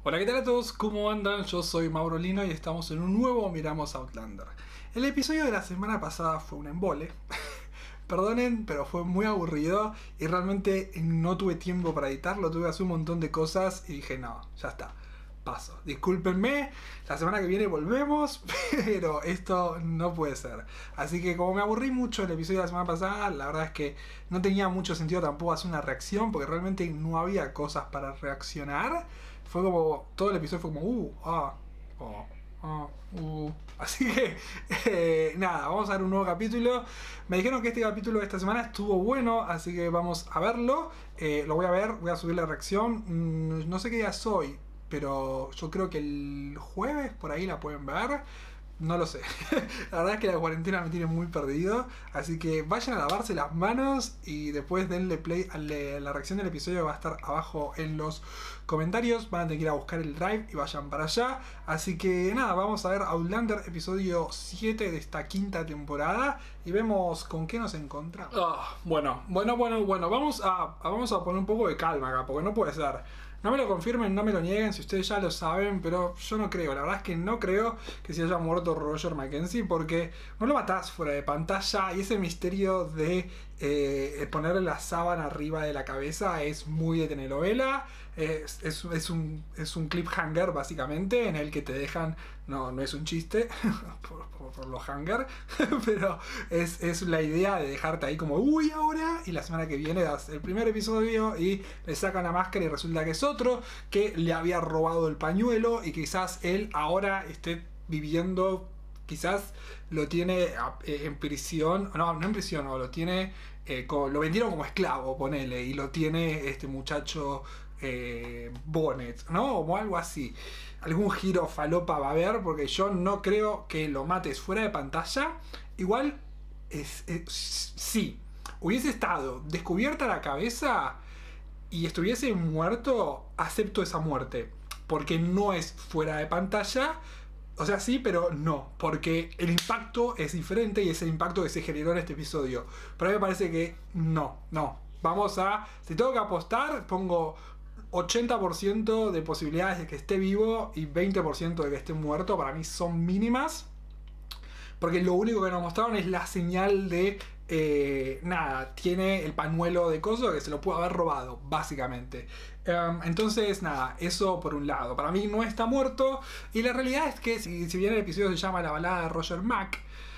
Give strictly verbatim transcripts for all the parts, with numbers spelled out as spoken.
Hola, ¿qué tal a todos? ¿Cómo andan? Yo soy Mauro Lino y estamos en un nuevo Miramos Outlander. El episodio de la semana pasada fue un embole. Perdonen, pero fue muy aburrido y realmente no tuve tiempo para editarlo. Tuve que hacer un montón de cosas y dije, no, ya está, paso. Discúlpenme, la semana que viene volvemos, pero esto no puede ser. Así que como me aburrí mucho el episodio de la semana pasada, la verdad es que no tenía mucho sentido tampoco hacer una reacción, porque realmente no había cosas para reaccionar. Fue como, todo el episodio fue como, uh, ah, oh, ah, uh. Así que, eh, nada, vamos a ver un nuevo capítulo. Me dijeron que este capítulo de esta semana estuvo bueno, así que vamos a verlo. Eh, lo voy a ver, voy a subir la reacción. Mm, no sé qué día soy, pero yo creo que el jueves por ahí la pueden ver. No lo sé. La verdad es que la cuarentena me tiene muy perdido. Así que vayan a lavarse las manos y después denle play a la reacción del episodio. Va a estar abajo en los comentarios. Van a tener que ir a buscar el drive y vayan para allá. Así que nada, vamos a ver Outlander episodio siete de esta quinta temporada. Y vemos con qué nos encontramos. Oh, bueno, bueno, bueno, bueno. Vamos a, vamos a poner un poco de calma acá, porque no puede ser. No me lo confirmen, no me lo nieguen, si ustedes ya lo saben, pero yo no creo, la verdad es que no creo que se haya muerto Roger Mackenzie, porque no lo matás fuera de pantalla y ese misterio de eh, ponerle la sábana arriba de la cabeza es muy de telenovela. Es, es, es, un, es un cliffhanger básicamente en el que te dejan, no, no es un chiste por, por, por los hanger, pero es, es la idea de dejarte ahí como uy ahora, y la semana que viene das el primer episodio y le sacan la máscara y resulta que es otro que le había robado el pañuelo y quizás él ahora esté viviendo, quizás lo tiene en prisión, no, no en prisión, no, lo tiene, eh, como, lo vendieron como esclavo, ponele, y lo tiene este muchacho eh, Bonnet, ¿no? O algo así. Algún giro falopa va a haber, porque yo no creo que lo mates fuera de pantalla. Igual, es, es, sí, hubiese estado descubierta la cabeza y estuviese muerto, acepto esa muerte, porque no es fuera de pantalla. O sea, sí, pero no, porque el impacto es diferente y es el impacto que se generó en este episodio. Pero a mí me parece que no, no. Vamos a, si tengo que apostar, pongo ochenta por ciento de posibilidades de que esté vivo y veinte por ciento de que esté muerto. Para mí son mínimas, porque lo único que nos mostraron es la señal de eh, nada, tiene el pañuelo de coso que se lo pudo haber robado, básicamente. Um, entonces, nada, eso por un lado. Para mí no está muerto. Y la realidad es que, si, si bien el episodio se llama La balada de Roger Mac,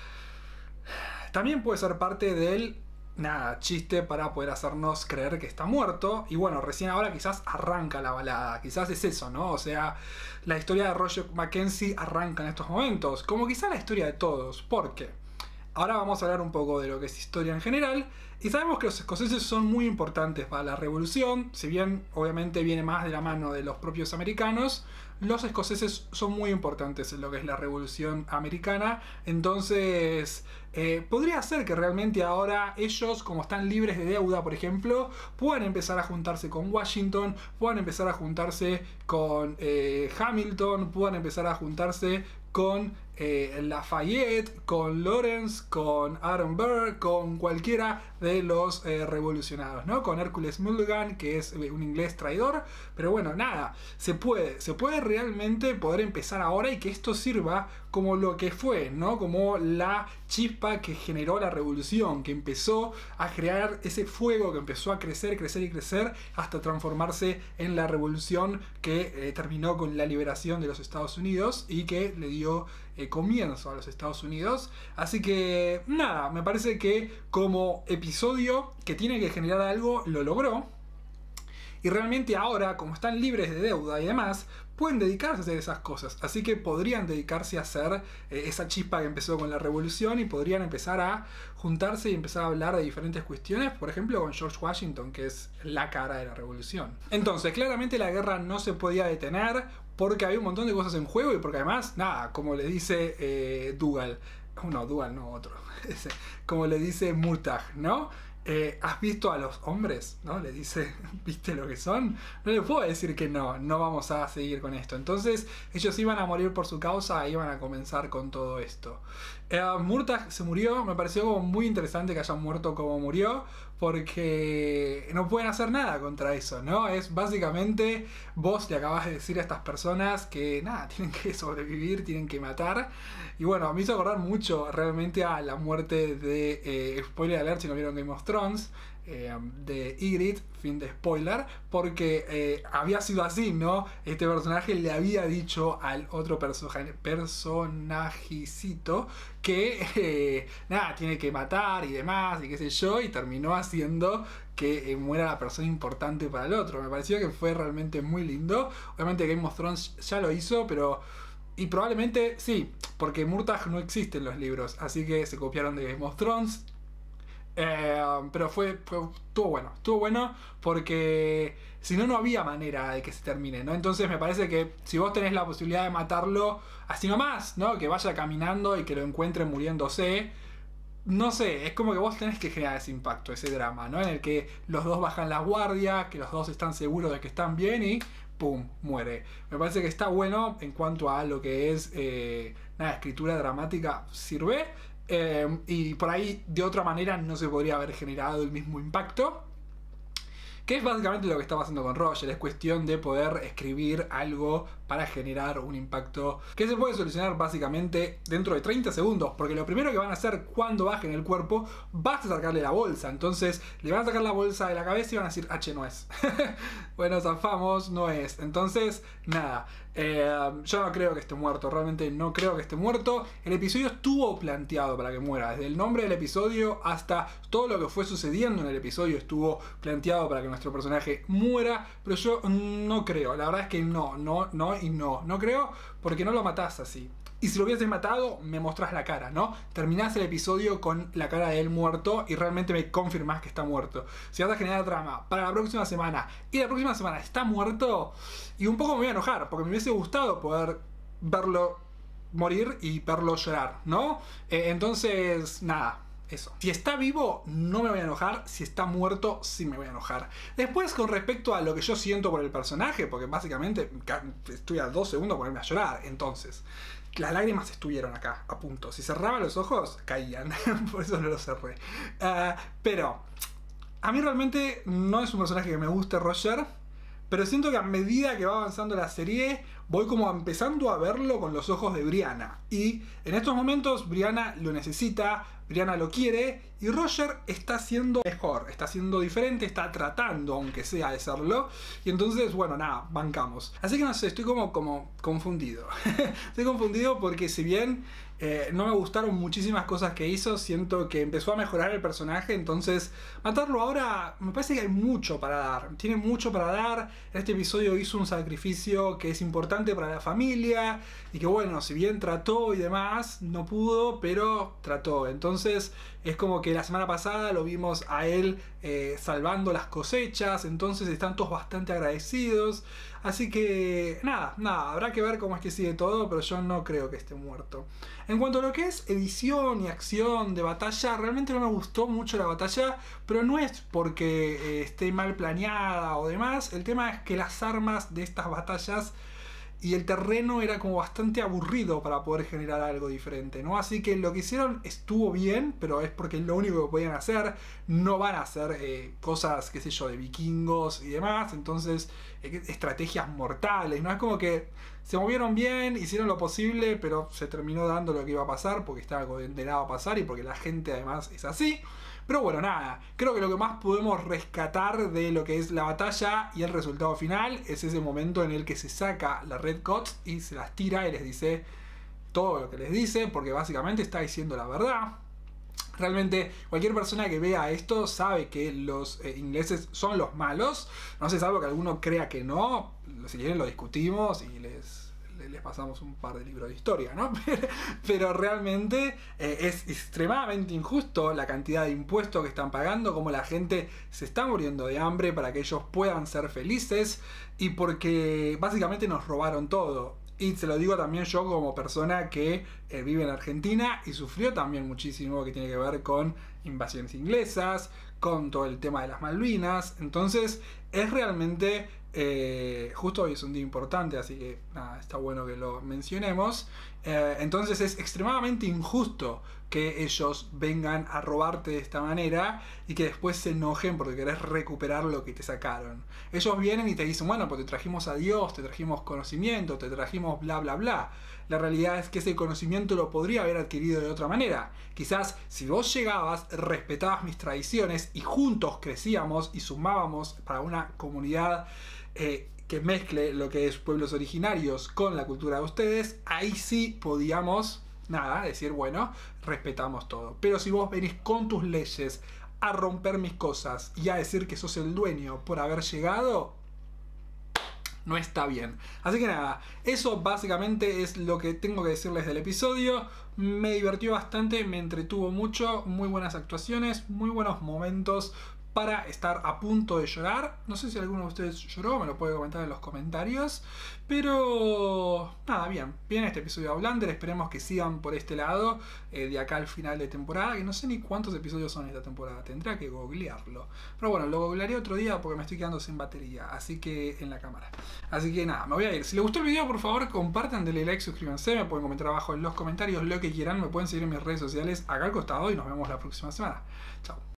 también puede ser parte del nada, chiste para poder hacernos creer que está muerto. Y bueno, recién ahora quizás arranca la balada. Quizás es eso, ¿no? O sea, la historia de Roger Mackenzie arranca en estos momentos. Como quizás la historia de todos. ¿Por qué? Ahora vamos a hablar un poco de lo que es historia en general. Y sabemos que los escoceses son muy importantes para la revolución. Si bien obviamente viene más de la mano de los propios americanos, los escoceses son muy importantes en lo que es la revolución americana. Entonces eh, podría ser que realmente ahora ellos, como están libres de deuda, por ejemplo, puedan empezar a juntarse con Washington, puedan empezar a juntarse con eh, Hamilton, puedan empezar a juntarse con eh, Lafayette, con Lawrence, con Aaron Burr, con cualquiera de los eh, revolucionados, ¿no? Con Hercules Mulligan, que es un inglés traidor. Pero bueno, nada, se puede, se puede realmente poder empezar ahora y que esto sirva como lo que fue, ¿no? Como la chispa que generó la revolución, que empezó a crear ese fuego, que empezó a crecer, crecer y crecer hasta transformarse en la revolución que eh, terminó con la liberación de los Estados Unidos y que le dio eh, comienzo a los Estados Unidos. Así que nada, me parece que como episodio que tiene que generar algo, lo logró. Y realmente ahora, como están libres de deuda y demás, pueden dedicarse a hacer esas cosas. Así que podrían dedicarse a hacer eh, esa chispa que empezó con la revolución y podrían empezar a juntarse y empezar a hablar de diferentes cuestiones. Por ejemplo, con George Washington, que es la cara de la revolución. Entonces, claramente la guerra no se podía detener porque había un montón de cosas en juego y porque además, nada, como le dice eh, Dougal. No, Dougal no, otro. Como le dice Murtagh, ¿no? Eh, ¿Has visto a los hombres? ¿No? Le dice, ¿viste lo que son? No le puedo decir que no, no vamos a seguir con esto. Entonces, ellos iban a morir por su causa e iban a comenzar con todo esto. Eh, Murtagh se murió, me pareció como muy interesante que haya muerto como murió, porque no pueden hacer nada contra eso, ¿no? Es básicamente vos le acabas de decir a estas personas que nada, tienen que sobrevivir, tienen que matar. Y bueno, me hizo acordar mucho realmente a la muerte de, eh, spoiler alert si no vieron Game of Thrones, eh, de Ygritte, fin de spoiler, porque eh, había sido así, ¿no? Este personaje le había dicho al otro personaje, personajicito que eh, nada, tiene que matar y demás y qué sé yo, y terminó haciendo que eh, muera la persona importante para el otro. Me pareció que fue realmente muy lindo. Obviamente Game of Thrones ya lo hizo, pero... Y probablemente sí, porque Murtagh no existe en los libros, así que se copiaron de Game of Thrones. Eh, pero fue, fue, estuvo bueno, estuvo bueno porque si no, no había manera de que se termine, ¿no? Entonces me parece que si vos tenés la posibilidad de matarlo así nomás, ¿no? Que vaya caminando y que lo encuentren muriéndose, no sé, es como que vos tenés que generar ese impacto, ese drama, ¿no? En el que los dos bajan la guardia, que los dos están seguros de que están bien y ¡pum! Muere. Me parece que está bueno en cuanto a lo que es eh, nada, escritura dramática, sirve. Eh, y por ahí de otra manera no se podría haber generado el mismo impacto, que es básicamente lo que está pasando con Roger. Es cuestión de poder escribir algo para generar un impacto que se puede solucionar básicamente dentro de treinta segundos, porque lo primero que van a hacer cuando bajen el cuerpo va a sacarle la bolsa. Entonces le van a sacar la bolsa de la cabeza y van a decir, H no es. Bueno, zafamos, no es. Entonces, nada, eh, yo no creo que esté muerto, realmente no creo que esté muerto. El episodio estuvo planteado para que muera, desde el nombre del episodio hasta todo lo que fue sucediendo en el episodio estuvo planteado para que nuestro personaje muera, pero yo no creo, la verdad es que no, no, no y no, no creo, porque no lo matás así. Y si lo hubieses matado, me mostrás la cara, ¿no? Terminás el episodio con la cara de él muerto y realmente me confirmás que está muerto. Si vas a generar trama para la próxima semana y la próxima semana está muerto, y un poco me voy a enojar, porque me hubiese gustado poder verlo morir y verlo llorar, ¿no? Eh, entonces, nada. Eso. Si está vivo, no me voy a enojar. Si está muerto, sí me voy a enojar. Después, con respecto a lo que yo siento por el personaje, porque básicamente estoy a dos segundos de ponerme a llorar. Entonces, las lágrimas estuvieron acá, a punto. Si cerraba los ojos, caían. Por eso no los cerré. Uh, pero, a mí realmente no es un personaje que me guste, Roger. Pero siento que a medida que va avanzando la serie, voy como empezando a verlo con los ojos de Brianna. Y en estos momentos, Brianna lo necesita, Brianna lo quiere, y Roger está siendo mejor, está siendo diferente, está tratando, aunque sea, de serlo. Y entonces, bueno, nada, bancamos. Así que no sé, estoy como, como confundido. Estoy confundido porque si bien eh, no me gustaron muchísimas cosas que hizo, siento que empezó a mejorar el personaje, entonces matarlo ahora me parece que hay mucho para dar. Tiene mucho para dar. En este episodio hizo un sacrificio que es importante para la familia y que bueno, si bien trató y demás, no pudo, pero trató. Entonces es como que la semana pasada lo vimos a él eh, salvando las cosechas, entonces están todos bastante agradecidos. Así que nada, nada, habrá que ver cómo es que sigue todo, pero yo no creo que esté muerto. En cuanto a lo que es edición y acción de batalla, realmente no me gustó mucho la batalla, pero no es porque eh, esté mal planeada o demás. El tema es que las armas de estas batallas y el terreno era como bastante aburrido para poder generar algo diferente, ¿no? Así que lo que hicieron estuvo bien, pero es porque es lo único que podían hacer. No van a hacer eh, cosas, qué sé yo, de vikingos y demás. Entonces, eh, estrategias mortales, ¿no? Es como que se movieron bien, hicieron lo posible, pero se terminó dando lo que iba a pasar porque estaba condenado a pasar y porque la gente además es así. Pero bueno, nada, creo que lo que más podemos rescatar de lo que es la batalla y el resultado final es ese momento en el que se saca la Red Coats y se las tira y les dice todo lo que les dice, porque básicamente está diciendo la verdad. Realmente cualquier persona que vea esto sabe que los eh, ingleses son los malos. No sé, salvo que alguno crea que no. Si quieren lo discutimos y les... les pasamos un par de libros de historia, ¿no? Pero, pero realmente eh, es extremadamente injusto la cantidad de impuestos que están pagando, como la gente se está muriendo de hambre para que ellos puedan ser felices y porque básicamente nos robaron todo. Y se lo digo también yo como persona que eh, vive en Argentina y sufrió también muchísimo que tiene que ver con invasiones inglesas, con todo el tema de las Malvinas. Entonces es realmente, eh, justo hoy es un día importante, así que nada, está bueno que lo mencionemos. Eh, entonces es extremadamente injusto que ellos vengan a robarte de esta manera y que después se enojen porque querés recuperar lo que te sacaron. Ellos vienen y te dicen, bueno, pues te trajimos a Dios, te trajimos conocimiento, te trajimos bla bla bla. La realidad es que ese conocimiento lo podría haber adquirido de otra manera. Quizás si vos llegabas, respetabas mis tradiciones y juntos crecíamos y sumábamos para una comunidad eh, que mezcle lo que es pueblos originarios con la cultura de ustedes, ahí sí podíamos, nada, decir, bueno, respetamos todo. Pero si vos venís con tus leyes a romper mis cosas y a decir que sos el dueño por haber llegado, no está bien. Así que nada, eso básicamente es lo que tengo que decirles del episodio. Me divirtió bastante, me entretuvo mucho, muy buenas actuaciones, muy buenos momentos para estar a punto de llorar. No sé si alguno de ustedes lloró, me lo puede comentar en los comentarios. Pero nada, bien, bien este episodio de Outlander. Esperemos que sigan por este lado, eh, de acá al final de temporada, que no sé ni cuántos episodios son esta temporada, tendría que googlearlo. Pero bueno, lo googlearé otro día porque me estoy quedando sin batería, así que en la cámara. Así que nada, me voy a ir. Si les gustó el video, por favor compartan, denle like, suscríbanse, me pueden comentar abajo en los comentarios lo que quieran, me pueden seguir en mis redes sociales acá al costado y nos vemos la próxima semana. Chao.